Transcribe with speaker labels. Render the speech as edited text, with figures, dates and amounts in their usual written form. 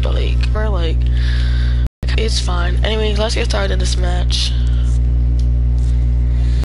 Speaker 1: but like, we're like, it's fine. Anyway, let's get started in this match.